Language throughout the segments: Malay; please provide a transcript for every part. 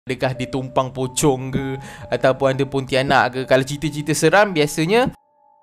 Adakah dia tumpang pocong ke, ataupun ada pontianak ke. Kalau cerita-cerita seram biasanya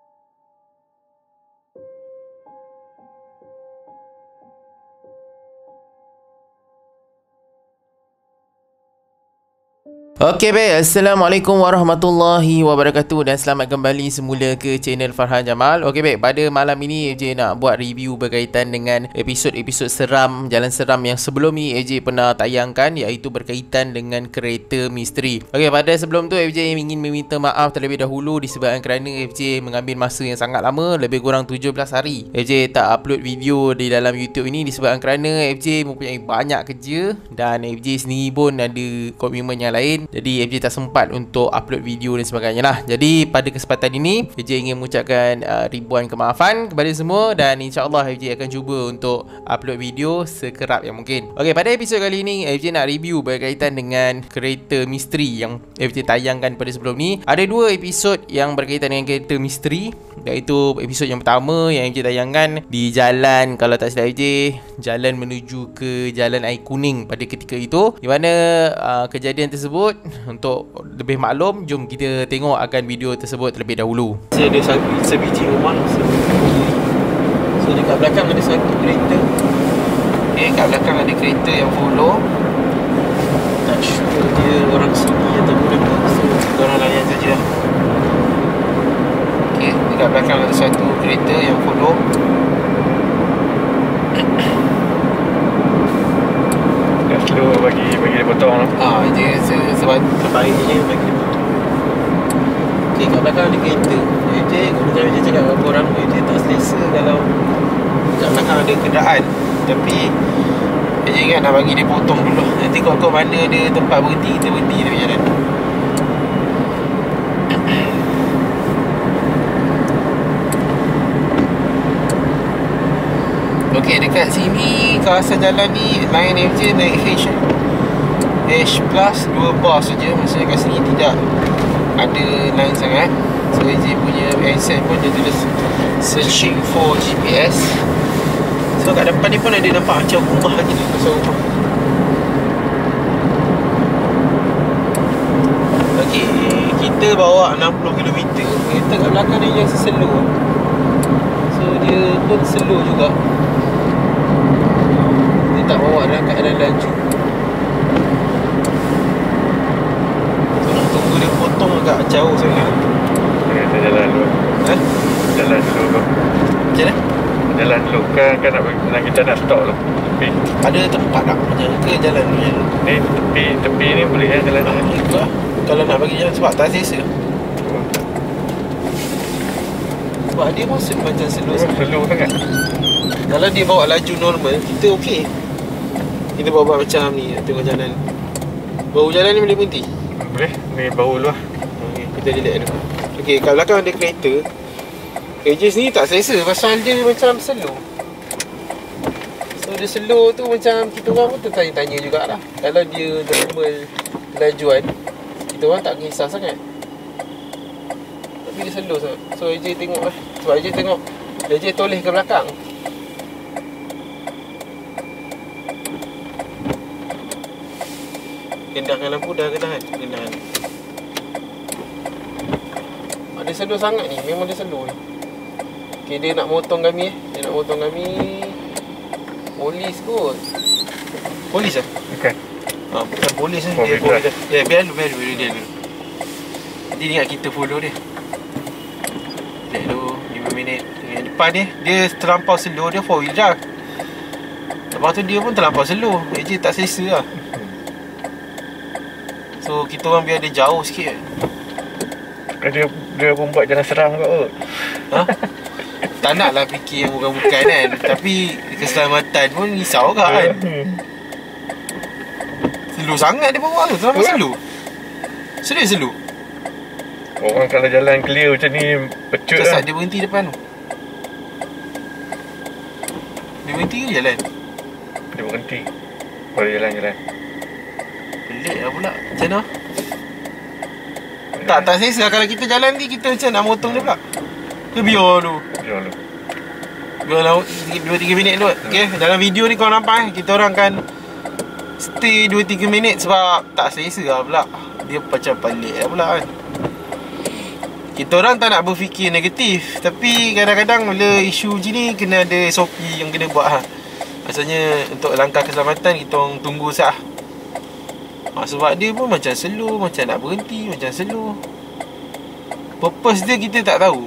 Okey baik, Assalamualaikum warahmatullahi wabarakatuh dan selamat kembali semula ke channel Farhan Jamal. Okey baik, pada malam ini AJ nak buat review berkaitan dengan episod-episod seram, jalan seram yang sebelum ni AJ pernah tayangkan, iaitu berkaitan dengan kereta misteri. Okey, pada sebelum tu AJ ingin meminta maaf terlebih dahulu disebabkan kerana AJ mengambil masa yang sangat lama, lebih kurang 17 hari AJ tak upload video di dalam YouTube ini disebabkan kerana AJ mempunyai banyak kerja dan AJ sendiri pun ada komitmen yang lain. Jadi FJ tak sempat untuk upload video dan sebagainya lah. Jadi pada kesempatan ini FJ ingin mengucapkan ribuan kemaafan kepada semua dan insyaAllah FJ akan cuba untuk upload video sekerap yang mungkin. Okey, pada episod kali ini FJ nak review berkaitan dengan kereta misteri yang FJ tayangkan pada sebelum ni. Ada dua episod yang berkaitan dengan kereta misteri, iaitu episod yang pertama yang FJ tayangkan di jalan, kalau tak silap FJ, jalan menuju ke Jalan Air Kuning pada ketika itu, di mana kejadian tersebut. Untuk lebih maklum, jom kita tengok akan video tersebut terlebih dahulu. Saya ada sebiji rumah. So dekat belakang ada satu kereta. Okay, kat belakang ada kereta yang follow. Tak sure dia orang sini ataupun apa. So kita orang layan saja. Okay, dekat belakang ada satu kereta yang follow. Slow bagi dia potong lah. Dia sebaiknya bagi dia potong. Okay, kat belakang ada kereta. Dia cakap dengan korang, dia tak selesa kalau kat belakang ada kenderaan. Tapi dia ingat nak bagi dia potong dulu. Nanti kau mana ada tempat berhenti, kita berhenti dia jalan. Okey, dekat sini kawasan jalan ni line FJ naik H plus 2 bar saja. Maksudnya kat sini tidak ada line sangat. So FJ punya handset pun dia tulis searching for GPS. So kat depan ni pun ada nampak macam rumah lagi ni, pasal rumah. Okey, kita bawa 60km. Kereta kat belakang ni yang slow. So dia pun slow juga. Tak bawa dalam keadaan laju. So nak tunggu dia potong agak jauh sangat. Kita jalan dulu. Jalan dulu kau. Macam mana? Jalan dulu kan kita nak stop dulu. Tepi. Ada tempat tak macam ke jalan ni? Tepi ni boleh kan jalan ni. Kalau nak bagi jalan sebab tak selesa. Sebab dia pun macam slow sangat. Kalau dia bawa laju normal, kita okey. Kita bawa macam ni, tengok jalan. Bau jalan ni boleh berhenti? Boleh, ni bau dulu lah. Okay, kita relax dulu. Okey, kat belakang ada kereta. Edges ni tak selesa pasal dia macam slow. So dia slow tu macam kita orang pun tertanya-tanya jugalah. Kalau dia normal kelajuan, kita orang tak kisah sangat. Tapi dia slow sangat. So AJ tengok lah. Sebab AJ tengok, AJ toleh ke belakang. Kendangkan lampu dah kenahan. Dia slow sangat ni. Memang dia slow ni. Okay, dia nak motong kami. Polis kot. Polis lah? Bukan. Bukan polis lah. Dia polis lah. Ya, biar dulu dia dulu. Nanti dia ingat kita follow dia. Lihat dulu 5 minit. Depan dia terlampau slow. Dia 4 wheel drive. Lepas tu dia pun terlampau slow. AJ tak selesa lah. So kita orang biar dia jauh sikit. Dia pun buat jalan serang kot. Tak nak lah fikir yang bukan-bukan kan. Tapi keselamatan pun risau kan. Slow sangat dia bawa tu. Terlalu slow. Serius slow. Orang kalau jalan clear macam ni pecut lah. Dia berhenti depan tu. Dia berhenti ke jalan? Dia berhenti. Boleh jalan. Pelik lah pula. Macam mana? Tak selesa kalau kita jalan ni. Kita macam nak motong dia pula. Ke biar dulu. Biar lah 2-3 minit dulu. Okay, dalam video ni korang nampak kita orang kan stay 2-3 minit sebab tak selesa lah pula. Dia macam pelik lah pula kan. Kita orang tak nak berfikir negatif, tapi kadang-kadang bila isu macam ni kena ada SOP yang kena buat lah. Maksudnya untuk langkah keselamatan kita orang tunggu sah. Sebab dia pun macam slow, macam nak berhenti, macam slow. Purpose dia kita tak tahu.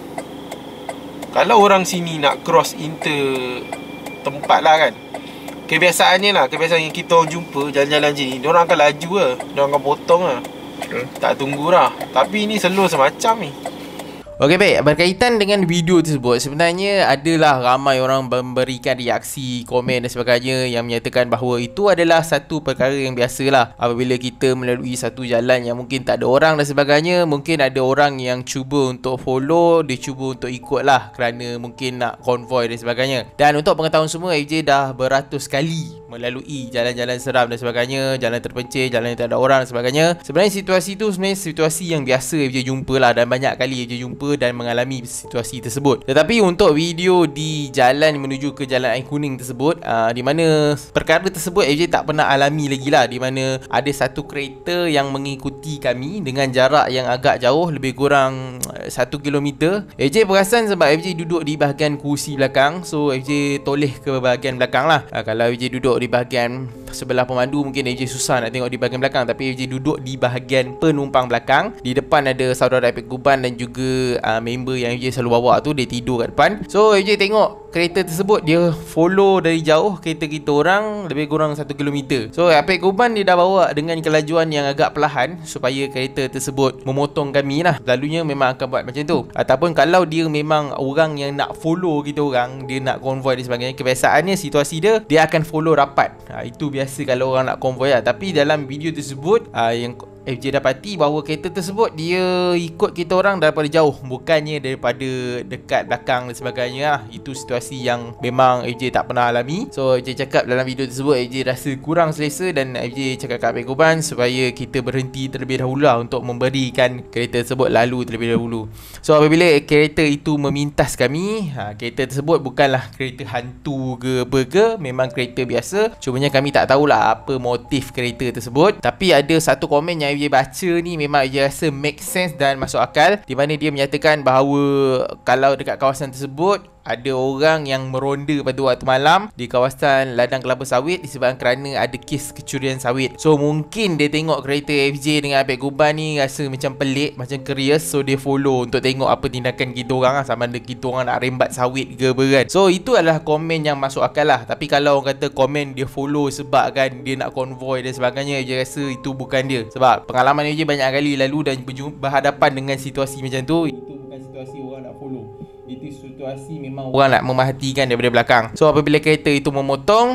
Kalau orang sini nak cross inter tempat lah kan, kebiasaannya lah, kebiasaan yang kita orang jumpa jalan-jalan je ni, diorang akan laju lah, diorang akan potong lah. Tak tunggu lah. Tapi ni slow semacam ni. Okey baik, berkaitan dengan video tersebut, sebenarnya adalah ramai orang memberikan reaksi, komen dan sebagainya yang menyatakan bahawa itu adalah satu perkara yang biasalah apabila kita melalui satu jalan yang mungkin tak ada orang dan sebagainya. Mungkin ada orang yang cuba untuk follow, dia cuba untuk ikut lah kerana mungkin nak konvoi dan sebagainya. Dan untuk pengetahuan semua, FJ dah beratus kali melalui jalan-jalan seram dan sebagainya, jalan terpencil, jalan yang tak ada orang dan sebagainya. Sebenarnya situasi tu sebenarnya situasi yang biasa FJ jumpa lah, dan banyak kali FJ jumpa dan mengalami situasi tersebut. Tetapi untuk video di jalan menuju ke Jalan Air Kuning tersebut, di mana perkara tersebut FJ tak pernah alami lagi lah, di mana ada satu kereta yang mengikuti kami dengan jarak yang agak jauh, lebih kurang 1 km. FJ perasan sebab FJ duduk di bahagian kursi belakang, so FJ toleh ke bahagian belakang lah. Kalau FJ duduk di bahagian sebelah pemandu, mungkin FJ susah nak tengok di bahagian belakang, tapi FJ duduk di bahagian penumpang belakang. Di depan ada saudara Epic Guban dan juga member yang FJ selalu bawa tu, dia tidur kat depan. So FJ tengok kereta tersebut, dia follow dari jauh kereta kita orang lebih kurang 1 km. So Epic Guban dia dah bawa dengan kelajuan yang agak perlahan supaya kereta tersebut memotong kami lah. Selalunya memang akan buat macam tu. Ataupun kalau dia memang orang yang nak follow kita orang, dia nak konvoi dan sebagainya, kebiasaannya situasi dia akan follow rapat. Itu biasa kalau orang nak konvoi lah. Tapi dalam video tersebut yang FJ dapati bahawa kereta tersebut dia ikut kita orang daripada jauh, bukannya daripada dekat belakang dan sebagainya lah. Itu situasi yang memang FJ tak pernah alami. So FJ cakap dalam video tersebut, FJ rasa kurang selesa dan FJ cakap kat Epic Guban supaya kita berhenti terlebih dahulu lah untuk memberikan kereta tersebut lalu terlebih dahulu. So apabila kereta itu memintas kami, kereta tersebut bukanlah kereta hantu ke apa ke, memang kereta biasa. Cumanya kami tak tahulah apa motif kereta tersebut. Tapi ada satu komen yang FJ baca ni memang FJ rasa make sense dan masuk akal, di mana dia menyatakan bahawa kalau dekat kawasan tersebut ada orang yang meronda pada waktu malam di kawasan ladang kelapa sawit disebabkan kerana ada kes kecurian sawit. So mungkin dia tengok kereta FJ dengan Epic Guban ni rasa macam pelik, macam curious, so dia follow untuk tengok apa tindakan kita orang lah, sama ada kita orang nak rembat sawit ke apa kan. So itu adalah komen yang masuk akal lah. Tapi kalau orang kata komen dia follow sebab kan dia nak konvoi dan sebagainya, FJ rasa itu bukan dia. Sebab pengalaman FJ banyak kali lalu dan berhadapan dengan situasi macam tu, itu bukan situasi orang nak follow. Itu situasi memang orang nak memerhatikan daripada belakang. So apabila kereta itu memotong,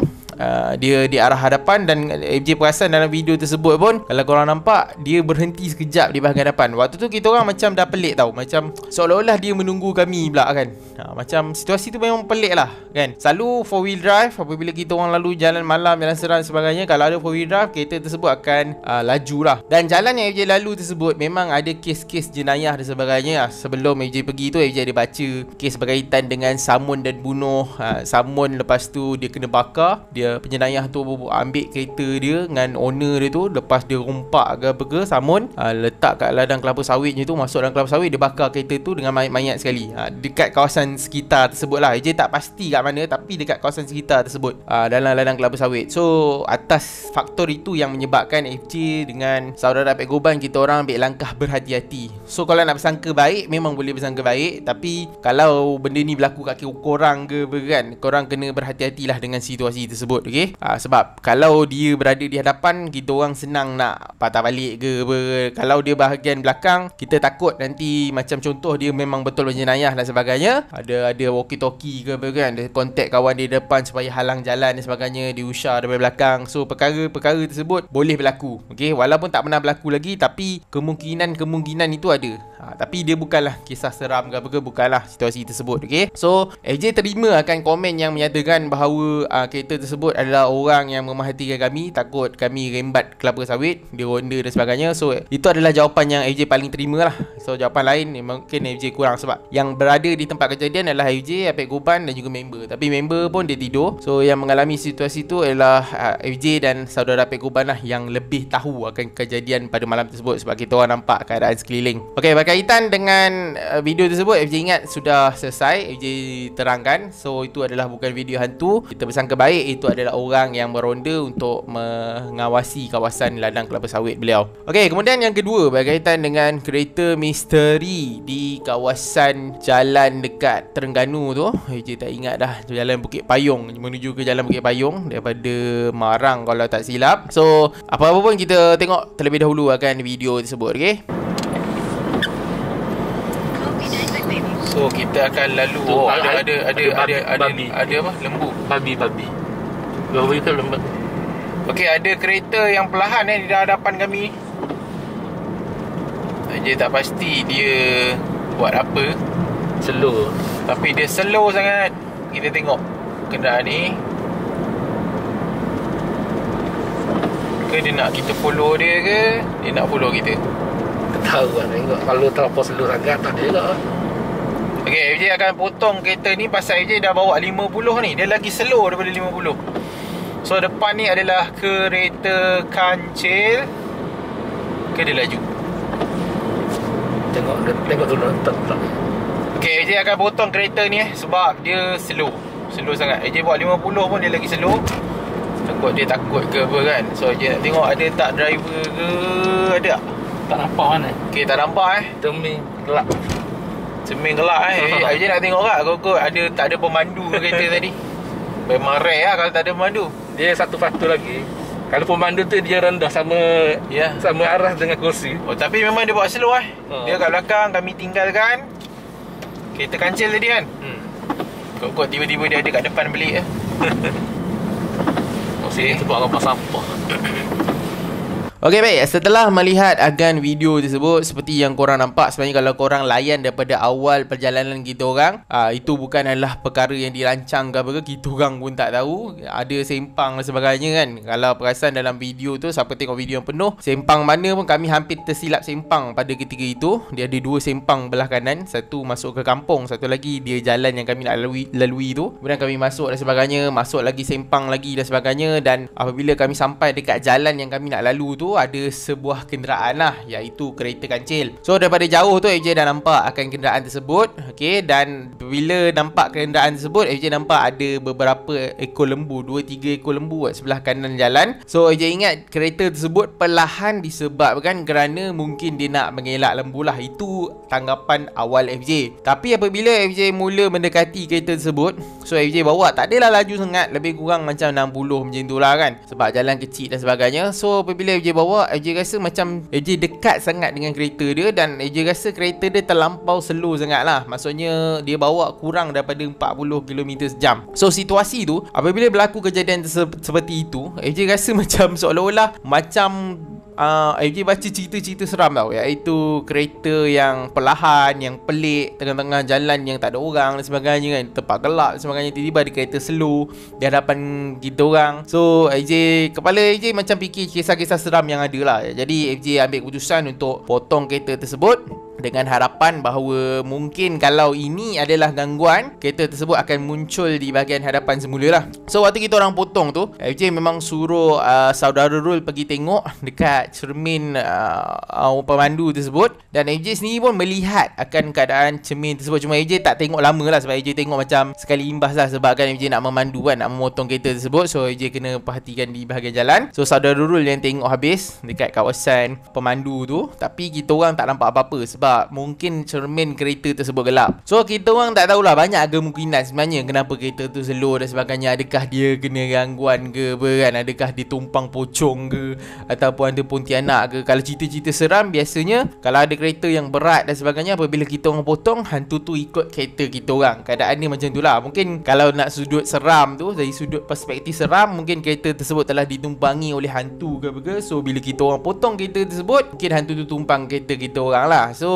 dia di arah hadapan, dan FJ perasan dalam video tersebut pun kalau korang nampak dia berhenti sekejap di bahagian depan. Waktu tu kita orang macam dah pelik tau, macam seolah-olah dia menunggu kami pula kan. Macam situasi tu memang pelik lah kan. Selalu 4-wheel drive apabila kita orang lalu jalan malam, jalan seram sebagainya, kalau ada 4-wheel drive kereta tersebut akan laju lah. Dan jalan yang FJ lalu tersebut memang ada kes-kes jenayah dan sebagainya. Sebelum FJ pergi tu, FJ ada baca kes berkaitan dengan samun dan bunuh. Samun lepas tu dia kena bakar, dia penjenayah tu ambil kereta dia dengan owner dia tu, lepas dia rompak ke apa ke samun, letak kat ladang kelapa sawitnya tu, masuk dalam kelapa sawit, dia bakar kereta tu dengan mayat-mayat sekali dekat kawasan sekitar tersebut lah. FJ tak pasti kat mana, tapi dekat kawasan sekitar tersebut, dalam ladang kelapa sawit. So atas faktor itu yang menyebabkan FJ dengan saudara Epic Guban kita orang ambil langkah berhati-hati. So kalau nak bersangka baik, memang boleh bersangka baik, tapi kalau benda ni berlaku kat korang ke apa kan, korang kena berhati-hatilah dengan situasi tersebut. Okay? Sebab kalau dia berada di hadapan, kita orang senang nak patah balik ke apa. Kalau dia bahagian belakang, kita takut nanti macam contoh dia memang betul jenayah dan sebagainya, ada walkie-talkie ke apa kan, dia contact kawan dia depan supaya halang jalan dan sebagainya, dia usah daripada belakang. So perkara-perkara tersebut boleh berlaku. Okay? Walaupun tak pernah berlaku lagi, tapi kemungkinan itu ada. Tapi dia bukanlah kisah seram ke apa ke, bukanlah situasi tersebut. Okay, so FJ terima akan komen yang menyatakan bahawa kereta tersebut adalah orang yang memerhatikan kami, takut kami rembat kelapa sawit, dia ronda dan sebagainya. So itu adalah jawapan yang FJ paling terima lah. So jawapan lain mungkin FJ kurang, sebab yang berada di tempat kejadian adalah FJ, Apek Goban dan juga member. Tapi member pun dia tidur. So yang mengalami situasi itu adalah FJ dan saudara Apek Goban lah yang lebih tahu akan kejadian pada malam tersebut, sebab kita orang nampak keadaan sekeliling. Okay, berkaitan dengan video tersebut, FJ ingat sudah selesai, FJ terangkan. So itu adalah bukan video hantu. Kita bersangka baik itu adalah orang yang meronda untuk mengawasi kawasan ladang kelapa sawit beliau. Okay, kemudian yang kedua berkaitan dengan kereta misteri di kawasan jalan dekat Terengganu tu. FJ tak ingat dah, jalan Bukit Payung, menuju ke jalan Bukit Payung daripada Marang kalau tak silap. So apa-apa pun kita tengok terlebih dahulu akan video tersebut. Okay, so kita akan lalu. Ada apa? Lembu. Babi. Babi ke lembu? Okey, ada kereta yang perlahan di hadapan kami. Dia tak pasti dia buat apa. Slow. Tapi dia slow sangat. Kita tengok kenderaan ni. Ke dia nak kita follow dia ke? Dia nak follow kita? Tak tahu lah. Tengok kalau terlalu slow sangat tak ada lah. Okay, FJ akan potong kereta ni pasal FJ dah bawa 50 ni. Dia lagi slow daripada 50. So depan ni adalah kereta kancil. Ke dia laju? Tengok dulu. Okay, FJ akan potong kereta ni sebab dia slow sangat. FJ buat 50 pun dia lagi slow. Dia takut ke apa kan. So FJ nak tengok ada tak driver ke. Ada tak? Tak nampak mana. Okay, tak nampak Cermin gelap FJ nak tengok tak kau ada tak ada pemandu kereta tadi. Memang rare lah kalau tak ada pemandu. Dia satu faktor lagi, kalau pemandu tu dia rendah sama arah dengan kursi. Oh, tapi memang dia buat slow Dia kat belakang, kami tinggalkan kereta kancil tadi kan. Kok tiba-tiba dia ada kat depan belik Sini sebab apa sampah. Okey baik, setelah melihat agan video tersebut, seperti yang korang nampak, sebenarnya kalau korang layan daripada awal perjalanan kita orang, itu bukan adalah perkara yang dirancang ke apa ke, kita orang pun tak tahu. Ada sempang dan sebagainya kan. Kalau perasan dalam video tu, siapa tengok video yang penuh, sempang mana pun kami hampir tersilap sempang pada ketika itu. Dia ada dua sempang belah kanan, satu masuk ke kampung, satu lagi dia jalan yang kami nak lalui tu. Kemudian kami masuk dan sebagainya, masuk lagi sempang lagi dan sebagainya. Dan apabila kami sampai dekat jalan yang kami nak lalu tu, ada sebuah kenderaan lah, iaitu kereta kancil. So daripada jauh tu FJ dah nampak akan kenderaan tersebut. Okay, dan bila nampak kenderaan tersebut, FJ nampak ada beberapa ekor lembu, 2-3 ekor lembu kat sebelah kanan jalan. So FJ ingat kereta tersebut perlahan disebabkan kerana mungkin dia nak mengelak lembu lah. Itu tanggapan awal FJ. Tapi apabila FJ mula mendekati kereta tersebut, so FJ bawa tak adalah laju sangat, lebih kurang macam 60 macam tu lah kan, sebab jalan kecil dan sebagainya. So apabila FJ bawa, FJ rasa macam FJ dekat sangat dengan kereta dia, dan FJ rasa kereta dia terlampau slow sangat lah. Maksudnya dia bawa kurang daripada 40 km sejam. So situasi tu, apabila berlaku kejadian seperti itu, FJ rasa macam seolah-olah macam FJ baca cerita-cerita seram tau, iaitu kereta yang perlahan, yang pelik, tengah-tengah jalan yang tak ada orang dan sebagainya kan, tempat gelap dan sebagainya, tiba-tiba ada kereta slow di hadapan kita orang. So kepala FJ macam fikir kisah-kisah seram yang ada lah. Jadi FJ ambil keputusan untuk potong kereta tersebut, dengan harapan bahawa mungkin kalau ini adalah gangguan, kereta tersebut akan muncul di bahagian hadapan semula lah. So waktu kita orang potong tu, FJ memang suruh saudara Rul pergi tengok dekat cermin pemandu tersebut, dan FJ sendiri pun melihat akan keadaan cermin tersebut. Cuma FJ tak tengok lama lah, sebab FJ tengok macam sekali imbas lah, sebab kan FJ nak memandu kan, nak memotong kereta tersebut. So FJ kena perhatikan di bahagian jalan. So saudara Rul yang tengok habis dekat kawasan pemandu tu, tapi kita orang tak nampak apa-apa sebab mungkin cermin kereta tersebut gelap. So kita orang tak tahulah, banyak kemungkinan sebenarnya kenapa kereta tu slow dan sebagainya. Adakah dia kena gangguan ke apa kan, adakah dia tumpang pocong ke, ataupun ada Pontianak ke. Kalau cerita-cerita seram, biasanya kalau ada kereta yang berat dan sebagainya, apabila kita orang potong, hantu tu ikut kereta kita orang. Keadaan ni macam tu lah. Mungkin kalau nak sudut seram tu, dari sudut perspektif seram, mungkin kereta tersebut telah ditumpangi oleh hantu ke apa ke. So bila kita orang potong kereta tersebut, mungkin hantu tu tumpang kereta kita orang lah. So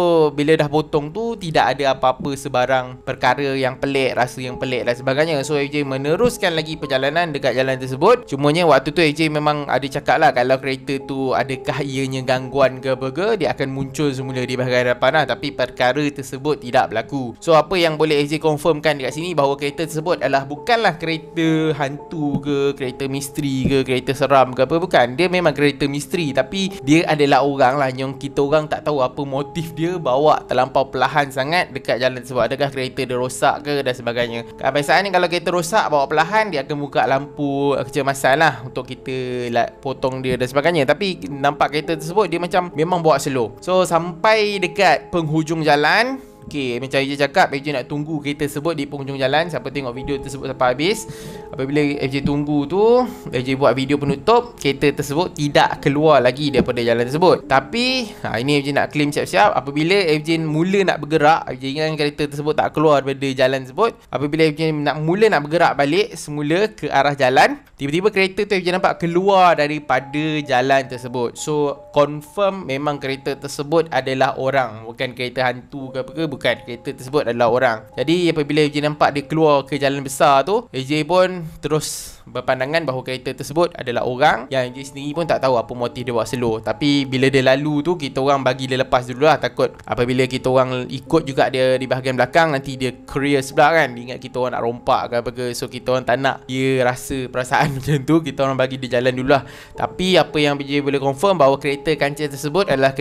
So bila dah potong tu tidak ada apa-apa sebarang perkara yang pelik, rasa yang pelik dan sebagainya. So FJ meneruskan lagi perjalanan dekat jalan tersebut. Cumanya waktu tu FJ memang ada cakap lah, kalau kereta tu adakah ianya gangguan ke apa ke, dia akan muncul semula di bahagian depan lah. Tapi perkara tersebut tidak berlaku. So apa yang boleh FJ confirmkan dekat sini, bahawa kereta tersebut adalah bukanlah kereta hantu ke, kereta misteri ke, kereta seram ke apa, bukan. Dia memang kereta misteri, tapi dia adalah orang lah yang kita orang tak tahu apa motif dia bawa terlampau perlahan sangat dekat jalan tersebut. Adakah kereta dia rosak ke dan sebagainya. Kebiasaannya kalau kereta rosak bawa perlahan, dia akan buka lampu kecemasan lah untuk kita potong dia dan sebagainya. Tapi nampak kereta tersebut dia macam memang bawa slow. So sampai dekat penghujung jalan, okay, macam FJ cakap, FJ nak tunggu kereta tersebut di penghujung jalan. Siapa tengok video tersebut sampai habis, apabila FJ tunggu tu, FJ buat video penutup, kereta tersebut tidak keluar lagi daripada jalan tersebut. Tapi ini FJ nak claim siap-siap. Apabila FJ mula nak bergerak, FJ ingat kereta tersebut tak keluar daripada jalan tersebut. Apabila FJ mula nak bergerak balik semula ke arah jalan, tiba-tiba kereta tu FJ nampak keluar daripada jalan tersebut. So confirm memang kereta tersebut adalah orang, bukan kereta hantu ke apa ke, bukan. Kereta tersebut adalah orang. Jadi apabila FJ nampak dia keluar ke jalan besar tu, FJ pun terus berpandangan bahawa kereta tersebut adalah orang, yang FJ sendiri pun tak tahu apa motif dia buat slow. Tapi bila dia lalu tu, kita orang bagi dia lepas dulu lah. Takut apabila kita orang ikut juga dia di bahagian belakang, nanti dia career sebelah kan, dia ingat kita orang nak rompak ke apa ke. So kita orang tak nak dia rasa perasaan macam tu, kita orang bagi dia jalan dulu lah. Tapi apa yang FJ boleh confirm, bahawa kereta kancil tersebut adalah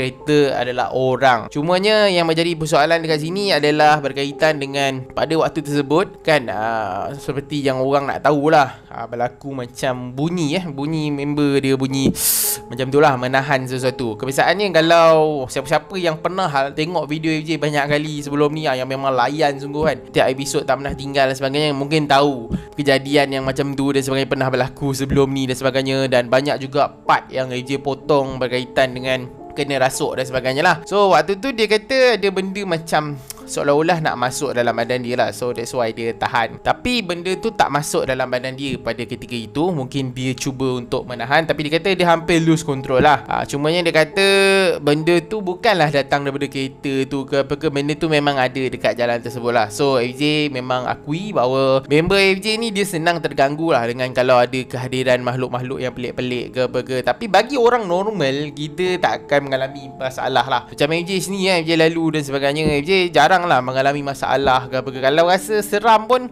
orang. Cumanya yang menjadi persoalan dekat sini adalah berkaitan dengan pada waktu tersebut kan, seperti yang orang nak tahulah, berlaku macam bunyi member dia bunyi macam tu lah, menahan sesuatu. Kebiasaannya kalau siapa-siapa yang pernah tengok video FJ banyak kali sebelum ni, yang memang layan sungguh kan, tiap episod tak pernah tinggal dan sebagainya, mungkin tahu kejadian yang macam tu dan sebagainya pernah berlaku sebelum ni dan sebagainya. Dan banyak juga part yang FJ potong berkaitan dengan kena rasuk dan sebagainya lah. So waktu tu dia kata ada benda macam seolah-olah nak masuk dalam badan dia lah. So that's why dia tahan. Tapi benda tu tak masuk dalam badan dia pada ketika itu. Mungkin dia cuba untuk menahan, tapi dia kata dia hampir lose control lah. Cumanya dia kata benda tu bukanlah datang daripada kereta tu ke apa ke. Benda tu memang ada dekat jalan tersebut lah. So FJ memang akui bahawa member FJ ni dia senang terganggu lah dengan kalau ada kehadiran makhluk-makhluk yang pelik-pelik ke apa ke. Tapi bagi orang normal, kita tak akan mengalami masalah lah. Macam FJ sini FJ lalu dan sebagainya, FJ jarang lah mengalami masalah ke apa ke. Kalau rasa seram pun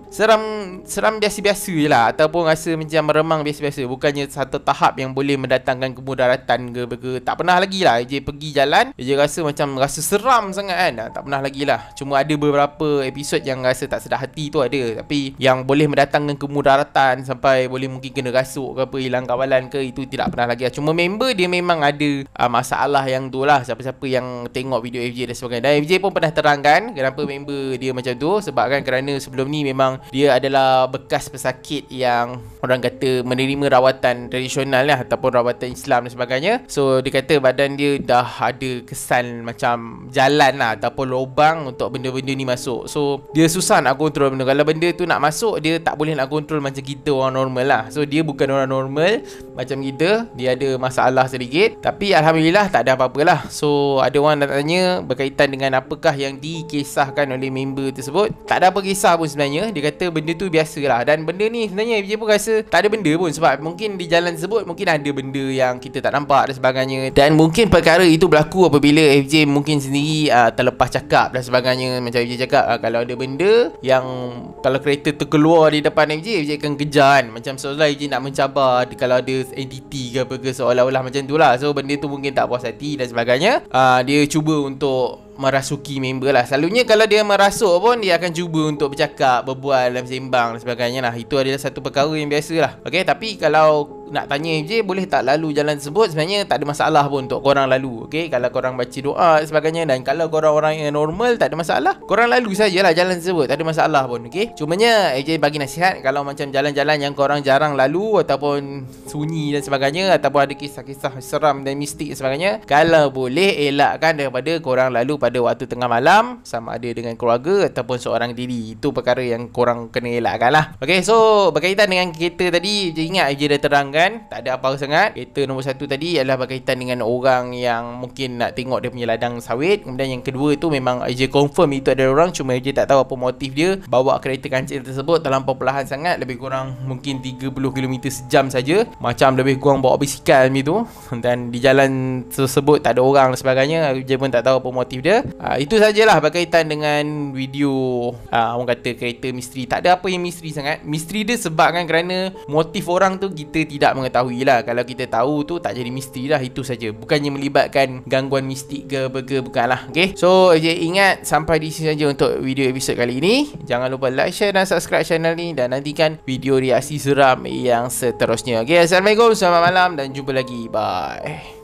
seram biasa-biasa je lah, ataupun rasa macam meremang biasa-biasa, bukannya satu tahap yang boleh mendatangkan kemudaratan ke apa ke. Tak pernah lagi lah FJ pergi jalan, FJ rasa macam rasa seram sangat kan. Tak pernah lagi lah. Cuma ada beberapa episod yang rasa tak sedar hati tu ada, tapi yang boleh mendatangkan kemudaratan sampai boleh mungkin kena rasuk ke apa, hilang kawalan ke, itu tidak pernah lagi lah. Cuma member dia memang ada masalah yang tu lah. Siapa-siapa yang tengok video FJ dan sebagainya, dan FJ pun pernah terangkan kenapa member dia macam tu. Sebabkan kerana sebelum ni memang dia adalah bekas pesakit yang orang kata menerima rawatan tradisional lah, ataupun rawatan Islam dan sebagainya. So dia kata badan dia dah ada kesan macam jalan lah, ataupun lubang untuk benda-benda ni masuk. So dia susah nak kontrol benda. Kalau benda tu nak masuk, dia tak boleh nak kontrol macam kita orang normal lah. So dia bukan orang normal macam kita, dia ada masalah sedikit. Tapi Alhamdulillah tak ada apa-apa lah. So ada orang nak tanya berkaitan dengan apakah yang dikisahkan oleh member tersebut. Tak ada apa kisah pun sebenarnya. Dia kata benda tu biasa lah. Dan benda ni sebenarnya FJ pun rasa tak ada benda pun, sebab mungkin di jalan tersebut mungkin ada benda yang kita tak nampak dan sebagainya. Dan mungkin perkara itu berlaku apabila FJ mungkin sendiri terlepas cakap dan sebagainya. Macam FJ cakap, kalau ada benda yang kalau kereta terkeluar di depan FJ akan kejar kan. Macam seolah FJ nak mencabar kalau ada entiti ke apa ke, seolah-olah macam tu lah. So benda tu mungkin tak puas hati dan sebagainya. Dia cuba untuk merasuki member lah. Selalunya kalau dia merasuk pun, dia akan cuba untuk bercakap, berbual dan sembang dan sebagainya lah. Itu adalah satu perkara yang biasa lah. Okay, tapi kalau nak tanya FJ boleh tak lalu jalan tersebut, sebenarnya tak ada masalah pun untuk korang lalu. Okay, kalau korang baca doa dan sebagainya, dan kalau korang orang yang normal tak ada masalah, korang lalu sajalah jalan tersebut, tak ada masalah pun. Okay, cumanya FJ bagi nasihat, kalau macam jalan-jalan yang korang jarang lalu, ataupun sunyi dan sebagainya, ataupun ada kisah-kisah seram dan mistik dan sebagainya, kalau boleh elakkan daripada korang lalu pada waktu tengah malam, sama ada dengan keluarga ataupun seorang diri. Itu perkara yang korang kena elakkan lah. Okay, so berkaitan dengan kereta tadi, FJ ingat FJ dah terangkan kan, tak ada apa sangat. Kereta nombor 1 tadi adalah berkaitan dengan orang yang mungkin nak tengok dia punya ladang sawit. Kemudian yang kedua tu memang AJ confirm itu ada orang, cuma AJ tak tahu apa motif dia bawa kereta kancil tersebut terlampau perlahan sangat, lebih kurang mungkin 30 km sejam saja, macam lebih kurang bawa basikal macam tu. Dan di jalan tersebut tak ada orang dan sebagainya. AJ pun tak tahu apa motif dia. Itu sajalah berkaitan dengan video orang kata kereta misteri. Tak ada apa yang misteri sangat. Misteri dia sebabkan kerana motif orang tu kita tidak mengetahui lah. Kalau kita tahu tu tak jadi misteri lah. Itu saja. Bukannya melibatkan gangguan mistik ke bukanlah. Okay, so ingat sampai di sini saja untuk video episod kali ini. Jangan lupa like, share dan subscribe channel ni, dan nantikan video reaksi seram yang seterusnya. Okay, Assalamualaikum, selamat malam dan jumpa lagi. Bye.